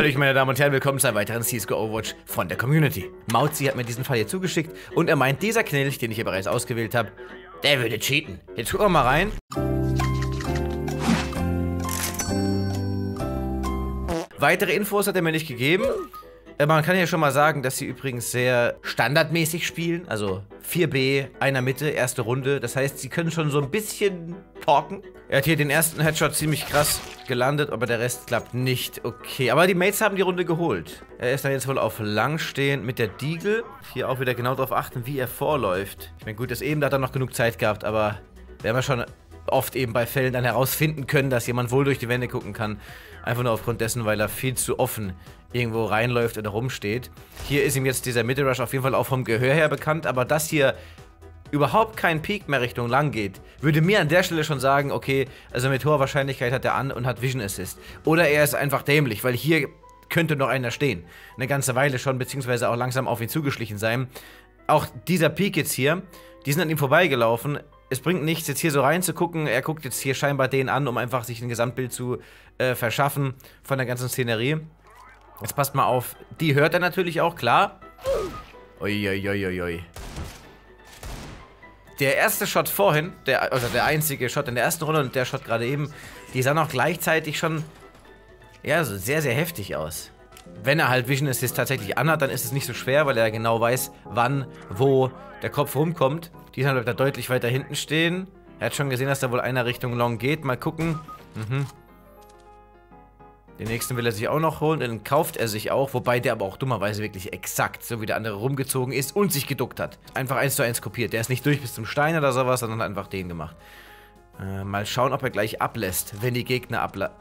Hallöchen, meine Damen und Herren, willkommen zu einem weiteren CSGO Overwatch von der Community. Mauzi hat mir diesen Fall hier zugeschickt und er meint, dieser Knilch, den ich hier bereits ausgewählt habe, der würde cheaten. Jetzt gucken wir mal rein. Weitere Infos hat er mir nicht gegeben. Man kann ja schon mal sagen, dass sie übrigens sehr standardmäßig spielen. Also 4B, einer Mitte, erste Runde. Das heißt, sie können schon so ein bisschen talken. Er hat hier den ersten Headshot ziemlich krass gelandet, aber der Rest klappt nicht. Okay, aber die Mates haben die Runde geholt. Er ist dann jetzt wohl auf lang stehend mit der Deagle. Hier auch wieder genau darauf achten, wie er vorläuft. Ich meine, gut, das eben, da hat er noch genug Zeit gehabt, aber werden wir schon oft eben bei Fällen dann herausfinden können, dass jemand wohl durch die Wände gucken kann. Einfach nur aufgrund dessen, weil er viel zu offen irgendwo reinläuft oder rumsteht. Hier ist ihm jetzt dieser Mitte-Rush auf jeden Fall auch vom Gehör her bekannt, aber dass hier überhaupt kein Peak mehr Richtung lang geht, würde mir an der Stelle schon sagen, okay, also mit hoher Wahrscheinlichkeit hat er an und hat Vision Assist. Oder er ist einfach dämlich, weil hier könnte noch einer stehen. Eine ganze Weile schon, beziehungsweise auch langsam auf ihn zugeschlichen sein. Auch dieser Peak jetzt hier, die sind an ihm vorbeigelaufen. Es bringt nichts, jetzt hier so reinzugucken. Er guckt jetzt hier scheinbar den an, um einfach sich ein Gesamtbild zu verschaffen von der ganzen Szenerie. Jetzt passt mal auf, die hört er natürlich auch, klar. Uiuiuiui. Der erste Shot vorhin, also der einzige Shot in der ersten Runde und der Shot gerade eben, die sahen auch gleichzeitig schon, ja, so sehr, sehr heftig aus. Wenn er halt Vision Assist tatsächlich anhat, dann ist es nicht so schwer, weil er genau weiß, wann, wo der Kopf rumkommt. Diesmal bleibt er deutlich weiter hinten stehen. Er hat schon gesehen, dass da wohl einer Richtung Long geht. Mal gucken. Den nächsten will er sich auch noch holen, den kauft er sich auch, wobei der aber auch dummerweise wirklich exakt, so wie der andere rumgezogen ist und sich geduckt hat. Einfach 1:1 kopiert. Der ist nicht durch bis zum Stein oder sowas, sondern hat einfach den gemacht. Mal schauen, ob er gleich ablässt, wenn die Gegner ablassen.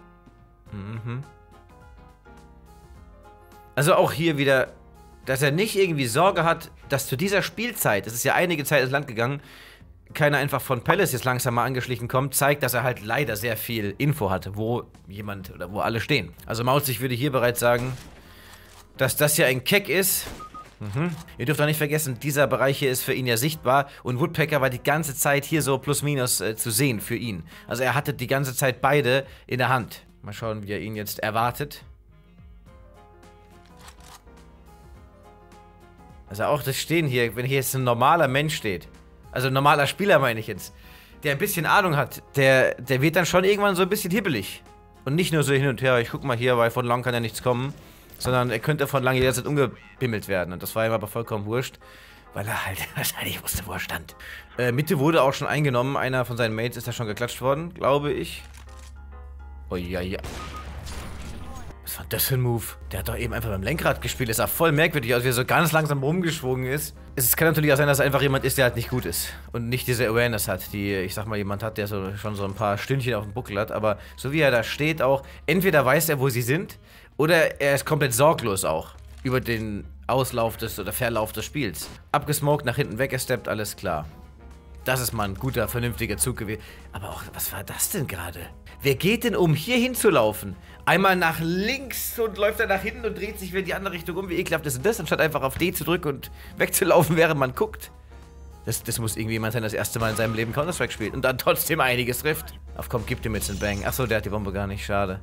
Also auch hier wieder, dass er nicht irgendwie Sorge hat, dass zu dieser Spielzeit, es ist ja einige Zeit ins Land gegangen, keiner einfach von Palace jetzt langsam mal angeschlichen kommt, zeigt, dass er halt leider sehr viel Info hat, wo jemand oder wo alle stehen. Also Mauzi, ich würde hier bereits sagen, dass das hier ein Keck ist. Ihr dürft auch nicht vergessen, dieser Bereich hier ist für ihn ja sichtbar und Woodpecker war die ganze Zeit hier so plus minus zu sehen für ihn. Also er hatte die ganze Zeit beide in der Hand. Mal schauen, wie er ihn jetzt erwartet. Also auch das Stehen hier, wenn hier jetzt ein normaler Mensch steht, also ein normaler Spieler meine ich jetzt, der ein bisschen Ahnung hat, der wird dann schon irgendwann so ein bisschen hibbelig. Und nicht nur so hin und her, ich guck mal hier, weil von lang kann ja nichts kommen, sondern er könnte von lang jederzeit umgebimmelt werden. Und das war ihm aber vollkommen wurscht, weil er halt wahrscheinlich wusste, wo er stand. Mitte wurde auch schon eingenommen, einer von seinen Mates ist da schon geklatscht worden, glaube ich. Oh ja, ja. Was war das für ein Move? Der hat doch eben einfach beim Lenkrad gespielt. Das sah voll merkwürdig aus, wie er so ganz langsam rumgeschwungen ist. Es kann natürlich auch sein, dass er einfach jemand ist, der halt nicht gut ist. Und nicht diese Awareness hat, die, ich sag mal, jemand hat, der so schon so ein paar Stündchen auf dem Buckel hat. Aber so wie er da steht auch, entweder weiß er, wo sie sind, oder er ist komplett sorglos auch über den Auslauf oder Verlauf des Spiels. Abgesmoked, nach hinten weggesteppt, alles klar. Das ist mal ein guter, vernünftiger Zug gewesen. Aber auch, was war das denn gerade? Wer geht denn, um hier hinzulaufen? Einmal nach links und läuft dann nach hinten und dreht sich wieder in die andere Richtung um. Wie ekelhaft ist denn das? Anstatt einfach auf D zu drücken und wegzulaufen, während man guckt. Das muss irgendwie jemand sein, das erste Mal in seinem Leben Counter-Strike spielt und dann trotzdem einiges trifft. Auf komm, gib ihm jetzt einen Bang. Achso, der hat die Bombe gar nicht, schade.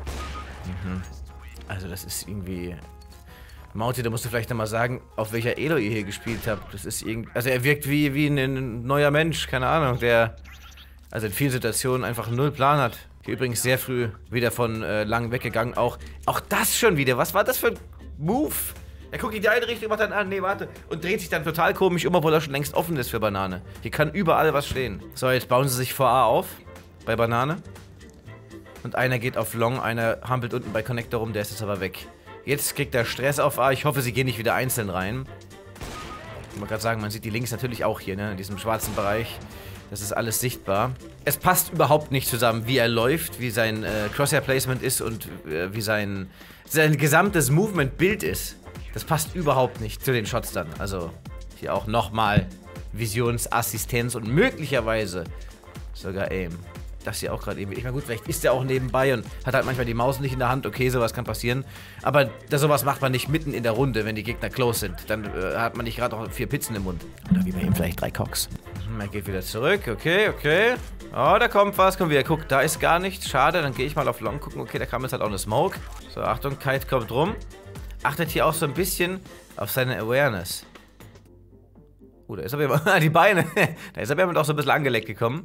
Also das ist irgendwie... Mauzi, da musst du vielleicht nochmal sagen, auf welcher Elo ihr hier gespielt habt. Das ist irgendwie... Also er wirkt wie ein neuer Mensch, keine Ahnung, der... Also in vielen Situationen einfach null Plan hat. Hier übrigens sehr früh wieder von lang weggegangen. Auch das schon wieder. Was war das für ein Move? Er guckt in die eine Richtung, macht dann an, nee, warte. Und dreht sich dann total komisch um, obwohl er schon längst offen ist für Banane. Hier kann überall was stehen. So, jetzt bauen sie sich vor A auf. Bei Banane. Und einer geht auf Long, einer hampelt unten bei Connector rum, der ist jetzt aber weg. Jetzt kriegt er Stress auf A. Ich hoffe, sie gehen nicht wieder einzeln rein. Ich wollte gerade sagen, man sieht die Links natürlich auch hier, ne? In diesem schwarzen Bereich. Das ist alles sichtbar. Es passt überhaupt nicht zusammen, wie er läuft, wie sein Crosshair-Placement ist und wie sein gesamtes Movement-Bild ist. Das passt überhaupt nicht zu den Shots dann. Also hier auch nochmal Visionsassistenz und möglicherweise sogar Aim. Das hier auch gerade eben. Ich meine, gut, vielleicht ist er auch nebenbei und hat halt manchmal die Maus nicht in der Hand. Okay, sowas kann passieren. Aber sowas macht man nicht mitten in der Runde, wenn die Gegner close sind. Dann hat man nicht gerade auch 4 Pizzen im Mund. Oder wie bei ihm vielleicht 3 Cocks. Er geht wieder zurück. Okay, okay. Oh, da kommt was. Komm wieder. Guck, da ist gar nichts. Schade, dann gehe ich mal auf Long gucken. Okay, da kam jetzt halt auch eine Smoke. So, Achtung, Kite kommt rum. Achtet hier auch so ein bisschen auf seine Awareness. Da ist aber jemand, die Beine. Da ist aber jemand auch so ein bisschen angeleckt gekommen.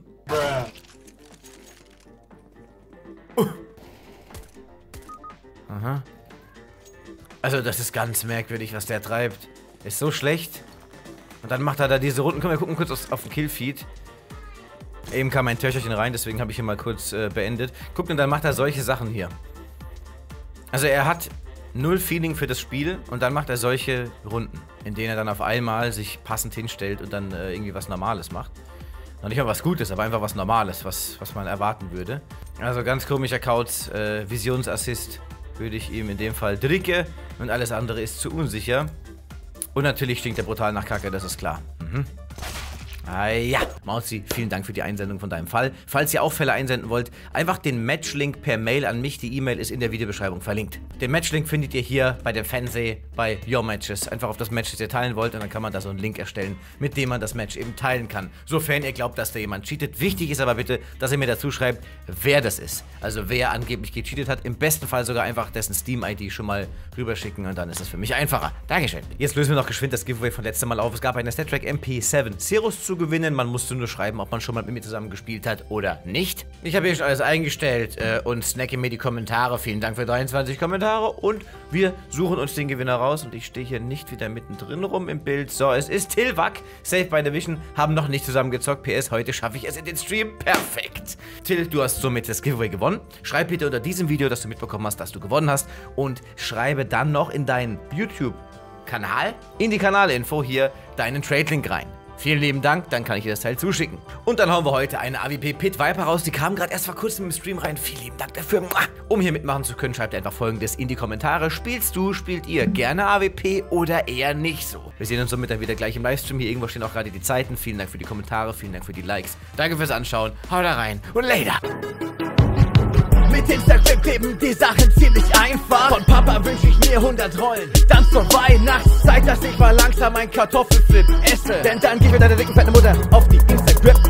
Aha. Also das ist ganz merkwürdig, was der treibt. Ist so schlecht. Und dann macht er da diese Runden. Komm, wir gucken kurz auf den Killfeed. Eben kam ein Töcherchen rein, deswegen habe ich hier mal kurz beendet. Guckt, und dann macht er solche Sachen hier. Also er hat null Feeling für das Spiel und dann macht er solche Runden, in denen er dann auf einmal sich passend hinstellt und dann irgendwie was Normales macht. Noch nicht mal was Gutes, aber einfach was Normales, was man erwarten würde. Also ganz komischer Kauz, Visionsassist würde ich ihm in dem Fall drücke und alles andere ist zu unsicher. Und natürlich stinkt er brutal nach Kacke, das ist klar. Ah ja, Mauzi, vielen Dank für die Einsendung von deinem Fall. Falls ihr auch Fälle einsenden wollt, einfach den Matchlink per Mail an mich. Die E-Mail ist in der Videobeschreibung verlinkt. Den Matchlink findet ihr hier bei dem Fernseh bei Your Matches. Einfach auf das Match, das ihr teilen wollt, und dann kann man da so einen Link erstellen, mit dem man das Match eben teilen kann. Sofern ihr glaubt, dass da jemand cheatet. Wichtig ist aber bitte, dass ihr mir dazu schreibt, wer das ist. Also wer angeblich gecheatet hat. Im besten Fall sogar einfach dessen Steam-ID schon mal rüberschicken und dann ist es für mich einfacher. Dankeschön. Jetzt lösen wir noch geschwind das Giveaway von letztem Mal auf. Es gab eine StatTrak MP7 Cirrus zu gewinnen. Man musste nur schreiben, ob man schon mal mit mir zusammen gespielt hat oder nicht. Ich habe hier schon alles eingestellt und snacke mir die Kommentare. Vielen Dank für 23 Kommentare und wir suchen uns den Gewinner raus und ich stehe hier nicht wieder mittendrin rum im Bild. So, es ist Tilwak, Safe by Division, haben noch nicht zusammen gezockt. PS, heute schaffe ich es in den Stream. Perfekt. Till, du hast somit das Giveaway gewonnen. Schreib bitte unter diesem Video, dass du mitbekommen hast, dass du gewonnen hast und schreibe dann noch in deinen YouTube-Kanal, in die Kanalinfo hier, deinen Trade-Link rein. Vielen lieben Dank, dann kann ich dir das Teil zuschicken. Und dann hauen wir heute eine AWP Pit Viper raus. Die kam gerade erst vor kurzem im Stream rein. Vielen lieben Dank dafür. Um hier mitmachen zu können, schreibt ihr einfach Folgendes in die Kommentare. Spielst du, spielt ihr gerne AWP oder eher nicht so? Wir sehen uns somit dann wieder gleich im Livestream. Hier irgendwo stehen auch gerade die Zeiten. Vielen Dank für die Kommentare, vielen Dank für die Likes. Danke fürs Anschauen. Haut da rein und later. Mit Instagram leben die Sachen ziemlich einfach. Von Papa wünsche ich mir 100 Rollen. Dann zur Weihnachtszeit, dass ich mal langsam ein Kartoffelflip esse. Denn dann gibt mir deine dicken fette Mutter auf die Instagram.